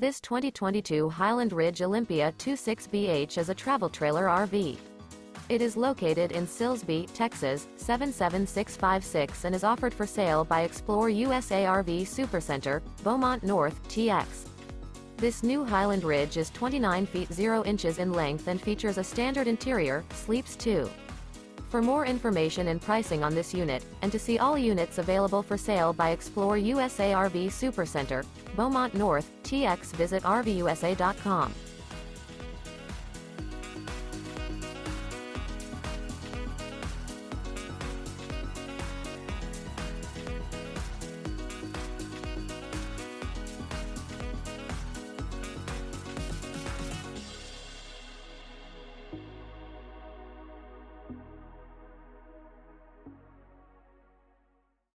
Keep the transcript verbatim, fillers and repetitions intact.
This twenty twenty-two Highland Ridge Olympia twenty-six B H is a travel trailer R V. It is located in Silsbee, Texas, seven seven six five six and is offered for sale by ExploreUSA R V Supercenter, Beaumont North, T X. This new Highland Ridge is twenty-nine feet zero inches in length and features a standard interior, sleeps two. For more information and pricing on this unit, and to see all units available for sale by ExploreUSA R V Supercenter, Beaumont North, T X, visit R V U S A dot com.